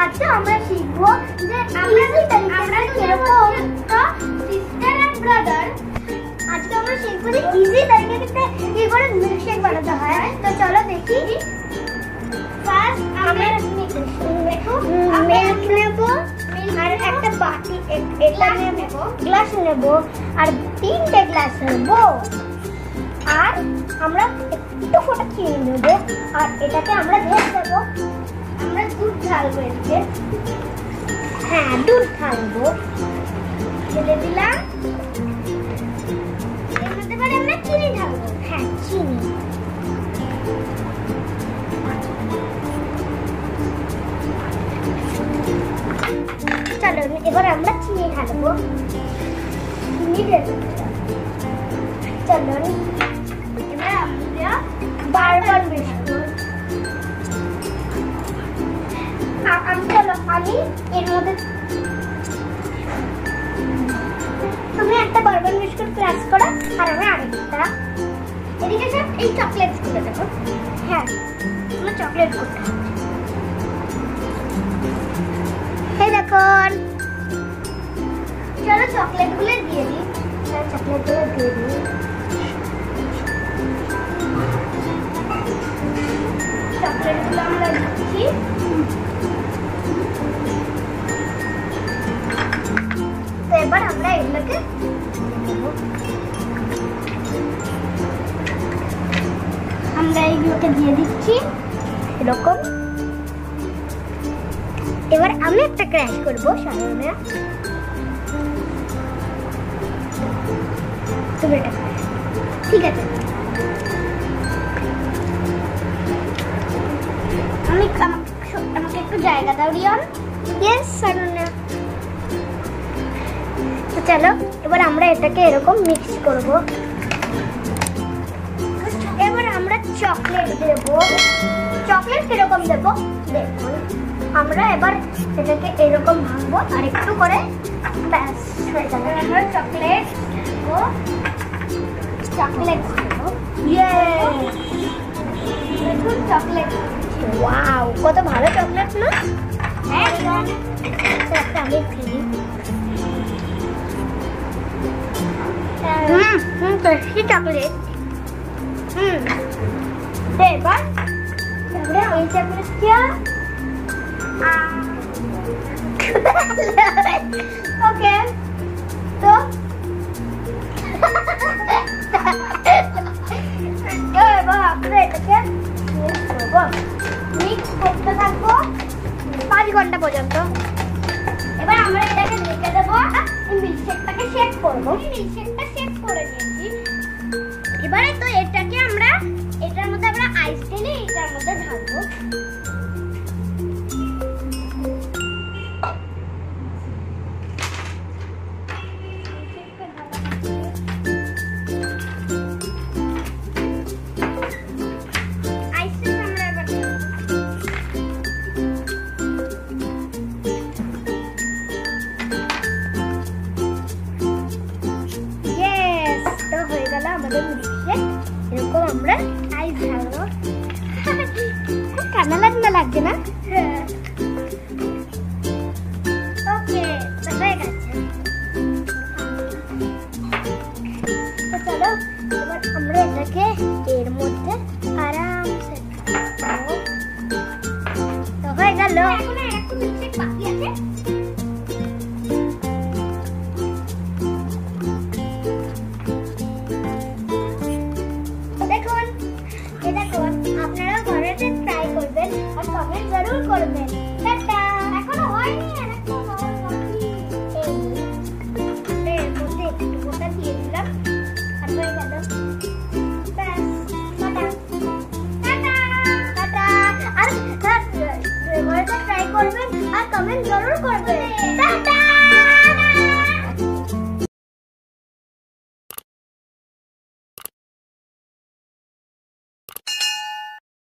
আজকে আমরা শিখবো যে আমরা কিরকম সিস্টার এন্ড ব্রাদার। আজকে আমরা শিখবো যে ইজি তরিকাতে কি করে মিল্কশেক বানাতে হয়। তো চলো দেখি। ফার্স্ট আমরা দেখো মিল্ক নেব আর একটা বাটি এটা নেব, গ্লাস নেব আর 3টে গ্লাস নেব আর আমরা একটু ফোঁটা চিনি নেব আর এটাকে আমরা ঢেলে দেব। আমরা দুধ ঢালবো এদিকে, হ্যাঁ দুধ ঢালবো, ঢেলে দিলাম। এর মধ্যে পরে আমরা চিনি ঢালবো, হ্যাঁ চিনি। চলো এবার আমরা চিনি ঢালবো, চিনি ঢেলে দিলাম। চলো এবার আমরা বারবার বিস্কুট আমি এর মধ্যে তুমি একটা বারবার বিস্কুট ক্রাশ করো আর আমি আরেকটা। এদিকে সব এই চকলেট গুলো দেখো, হ্যাঁ আমরা চকলেট করতে হবে। এই দেখুন, চলো চকলেট গুলো দিয়ে দিই, চকলেট গুলো দিয়ে দিই। চকলেট গুলো আমরা দিচ্ছি। তো এবার আমরা এগুলোকে দিয়ে দিচ্ছি এরকম। এবার আমি একটা ক্র্যাশ করবো সামনে, ঠিক আছে। আমাকে একটু জায়গা দাও রিয়ন। ইয়েস সারুনা। তো চলো এবার আমরা এটাকে এরকম মিক্স করব। এবার আমরা চকলেট দেব। চকলেট কিরকম দেব দেখুন। আমরা এবার এটাকে এরকম ভাঙবো আর একটু করে ব্যাস হয়ে যাবে। আমরা চকলেট ও চকলেট দেব। ইয়ে দেখুন চকলেট, ওয়াও কত ভালো চকলেট না। হ্যাঁ একটা আমি খেলি। Tasty chocolate. এবার আমরা ওই চকলেটটা ওকে। তো এবার আমরা এটাকে মিক্স করতে থাকবো 5 ঘন্টা পর্যন্ত। এবার আমরা এটাকে রেখে দেবো, মিল্কশেকটাকে শেক করবো। মিল্কশেকটা শেক করে নিয়েছি। এবারে তো এটাকে আমরা এটার মধ্যে আমরা আইস ঢেলে এটার মধ্যে ঢালবো। আমাদের মিল্কশেক এরকম আমরা আইস ঢালবো। খুব ঠান্ডা লাগছে না? ওকে হয়ে গেছে। তো চলো এবার আমরা এটাকে এর মধ্যে আরামসে তো হয়ে গেল। এখন একটু মিল্কশেক বাকি আছে। আপনারা ঘরে ট্রাই করবেন আর কমেন্ট জরুর করবেন। টাটা। এখনো হয়নি, এরকম এর মধ্যে একটু গোটা দিয়ে দিলাম আর হয়ে গেল। ব্যাস টাটা টাটা টাটা। আর ঘরে ট্রাই করবেন আর কমেন্ট জরুর করবেন।